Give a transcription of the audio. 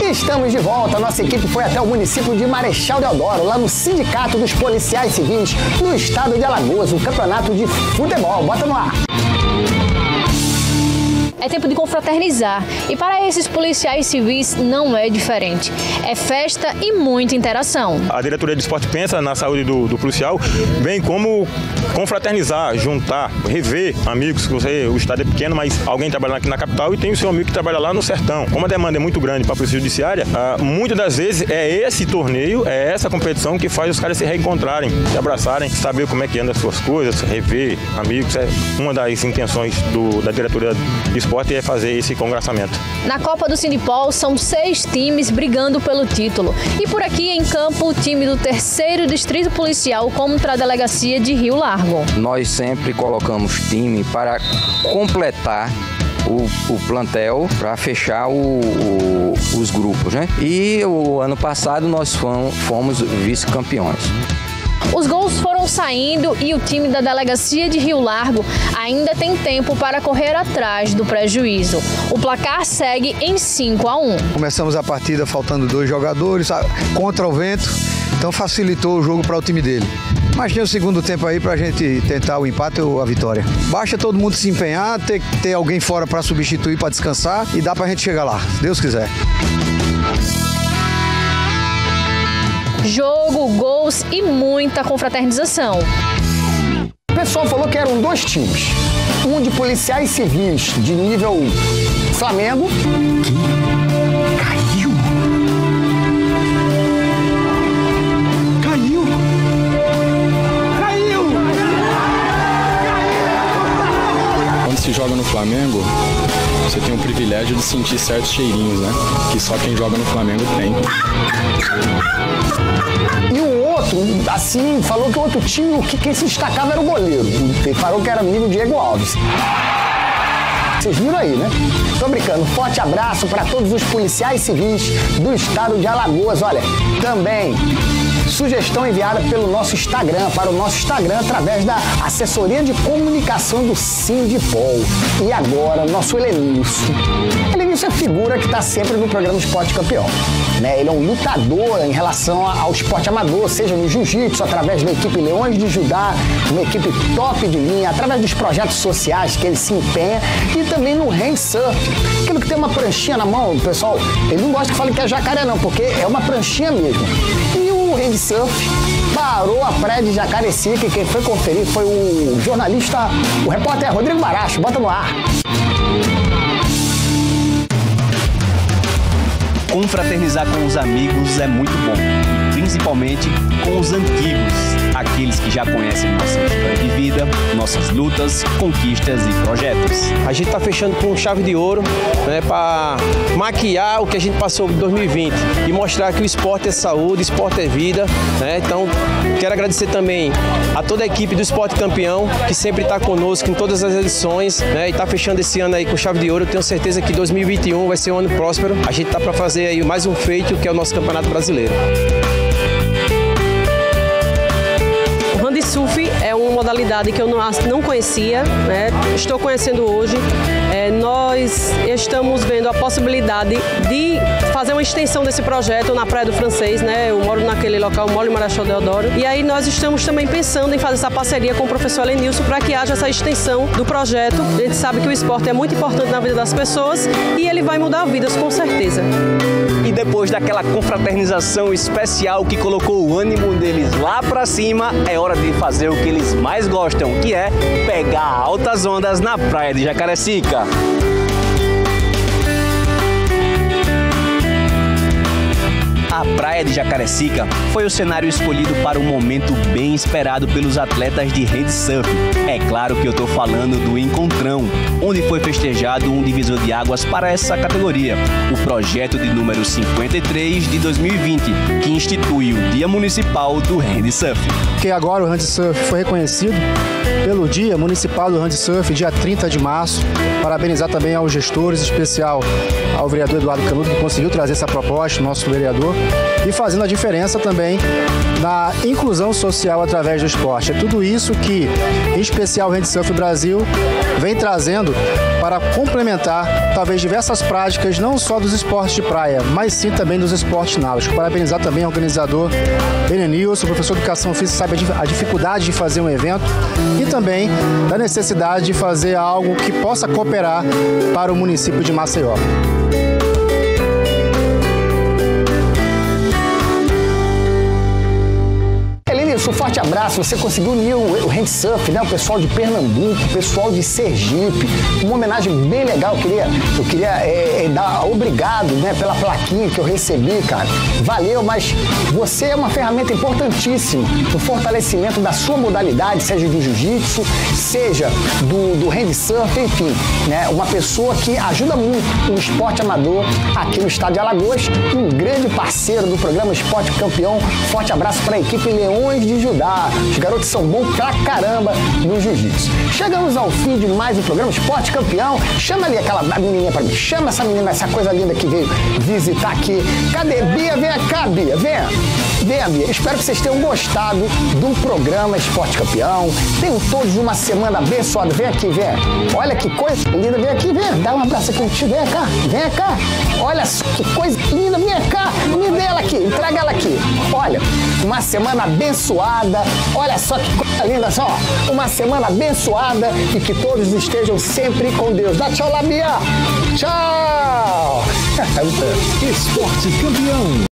E estamos de volta. Nossa equipe foi até o município de Marechal Deodoro, lá no Sindicato dos Policiais Civis do estado de Alagoas, o campeonato de futebol. Bota no ar. É tempo de confraternizar e para esses policiais civis não é diferente. É festa e muita interação. A diretoria de esporte pensa na saúde do policial, bem como confraternizar, juntar, rever amigos. O estado é pequeno, mas alguém trabalha aqui na capital e tem o seu amigo que trabalha lá no sertão. Como a demanda é muito grande para a polícia judiciária, muitas das vezes é esse torneio, é essa competição que faz os caras se reencontrarem, se abraçarem, saber como é que anda as suas coisas, rever amigos. É uma das intenções da diretoria de esporte é fazer esse congraçamento. Na Copa do Sindipol são 6 times brigando pelo título. E por aqui em campo o time do 3º Distrito Policial contra a Delegacia de Rio Largo. Nós sempre colocamos time para completar o plantel, para fechar os grupos, né? E o ano passado nós fomos vice-campeões. Os gols foram saindo e o time da Delegacia de Rio Largo ainda tem tempo para correr atrás do prejuízo. O placar segue em 5-1. Começamos a partida faltando 2 jogadores contra o vento, então facilitou o jogo para o time dele. Mas tem o segundo tempo aí para a gente tentar o empate ou a vitória. Basta todo mundo se empenhar, ter alguém fora para substituir, para descansar e dá para a gente chegar lá, se Deus quiser. Jogo, gols e muita confraternização. O pessoal falou que eram 2 times. Um de policiais civis de nível Flamengo. Caiu. Quando se joga no Flamengo, você tem o privilégio de sentir certos cheirinhos, né? Que só quem joga no Flamengo tem. E o outro, assim, falou que o outro time, o que se destacava era o goleiro. Ele falou que era amigo Diego Alves. Vocês viram aí, né? Tô brincando. Forte abraço para todos os policiais civis do estado de Alagoas. Olha, também sugestão enviada pelo nosso Instagram, para o nosso Instagram, através da assessoria de comunicação do Sindipol. E agora, nosso Helenilson. Helenilson é figura que está sempre no programa Esporte Campeão, né? Ele é um lutador em relação ao esporte amador, seja no jiu-jitsu, através da equipe Leões de Judá, uma equipe top de linha, através dos projetos sociais que ele se empenha, e também no handsurf, aquilo que tem uma pranchinha na mão, pessoal. Ele não gosta que fale que é jacaré não, porque é uma pranchinha mesmo. E o handsurf parou a praia de Jacarecica e quem foi conferir foi o jornalista, o repórter Rodrigo Baracho. Bota no ar. Confraternizar com os amigos é muito bom, principalmente com os antigos, aqueles que já conhecem nossa história de vida, nossas lutas, conquistas e projetos. A gente está fechando com chave de ouro, né, para maquiar o que a gente passou em 2020 e mostrar que o esporte é saúde, o esporte é vida, né? Então, quero agradecer também a toda a equipe do Esporte Campeão, que sempre está conosco em todas as edições, né, e está fechando esse ano aí com chave de ouro. Eu tenho certeza que 2021 vai ser um ano próspero. A gente está para fazer aí mais um feito, que é o nosso Campeonato Brasileiro. O handsurf é uma modalidade que eu não conhecia, né? Estou conhecendo hoje. Nós estamos vendo a possibilidade de fazer uma extensão desse projeto na Praia do Francês, né? Eu moro naquele local, moro em Marechal Deodoro. E aí nós estamos também pensando em fazer essa parceria com o professor Helenilson para que haja essa extensão do projeto. A gente sabe que o esporte é muito importante na vida das pessoas e ele vai mudar vidas, com certeza. E depois daquela confraternização especial que colocou o ânimo deles lá pra cima, é hora de fazer o que eles mais gostam, que é pegar altas ondas na praia de Jacarecica. A praia de Jacarecica foi o cenário escolhido para um momento bem esperado pelos atletas de handsurf. É claro que eu estou falando do Encontrão, onde foi festejado um divisor de águas para essa categoria, o projeto de número 53 de 2020, que institui o Dia Municipal do Handsurf. Que agora o handsurf foi reconhecido pelo Dia Municipal do Handsurf, dia 30 de março. Parabenizar também aos gestores, em especial ao vereador Eduardo Canuto, que conseguiu trazer essa proposta, nosso vereador. e fazendo a diferença também na inclusão social através do esporte. É tudo isso que, em especial, o Handsurf Brasil vem trazendo para complementar, talvez, diversas práticas, não só dos esportes de praia, mas sim também dos esportes náuticos. Parabenizar também o organizador Benenilson, professor de Educação Física, sabe a dificuldade de fazer um evento e também da necessidade de fazer algo que possa cooperar para o município de Maceió. Um forte abraço, você conseguiu unir o Handsurf, né? O pessoal de Pernambuco, o pessoal de Sergipe, uma homenagem bem legal. Eu queria dar obrigado, né, pela plaquinha que eu recebi, cara. Valeu, mas você é uma ferramenta importantíssima no fortalecimento da sua modalidade, seja do jiu-jitsu, seja do Handsurf, enfim, né? Uma pessoa que ajuda muito o esporte amador aqui no estado de Alagoas, um grande parceiro do programa Esporte Campeão. Forte abraço para a equipe Leões de Judá. Os garotos são bons pra caramba no jiu-jitsu. Chegamos ao fim de mais um programa Esporte Campeão. Chama ali aquela menininha pra mim. Chama essa menina, essa coisa linda que veio visitar aqui. Cadê? Bia, vem cá, Bia. Venha, Bia. Espero que vocês tenham gostado do programa Esporte Campeão. Tenham todos uma semana abençoada. Vem aqui, vem. Olha que coisa linda. Vem aqui, vem. Dá um abraço aqui. Vem cá, vem cá. Olha que coisa linda. Vem cá. Me dê ela aqui. Entrega ela aqui. Olha, uma semana abençoada. Olha só que coisa linda, só. Uma semana abençoada e que todos estejam sempre com Deus. Dá tchau lá, Bia. Tchau. Esporte Campeão.